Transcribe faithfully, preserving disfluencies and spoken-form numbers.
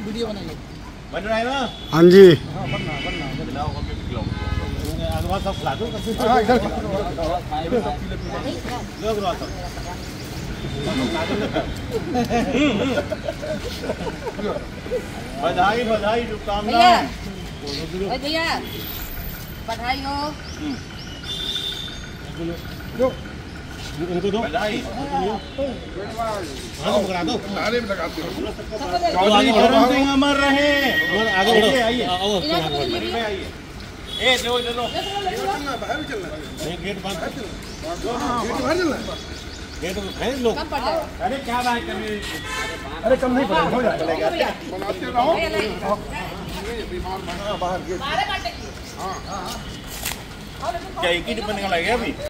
Video बनाइए। बन रहा है ना? हाँ जी। हाँ बनना बनना खिलाओ, हम भी खिलाओ। आगे बात सब खिला दो। हाँ इधर लोग बात सब। बधाई बधाई शुभकामनाएं। भैया बधाई हो। जो उनको दो बधाई। हाँ पकड़ा दो। नारे में लगाते हो। चौधरी चरण सिंह अमर रहे। आगे बढ़ो, आइए आइए। ए चलो चलो। बाहर भी चलना है। नहीं गेट बंद। गेट बाहर चलना है। गेट है लोग। अरे क्या बात कर रहे? अरे कम नहीं पड़ेगा, हो जाएगा। बनाते रहो। बाहर गेट। बारह बाटे की। हाँ हाँ। क्या एक ही टिप्पणी का लग गया अभी?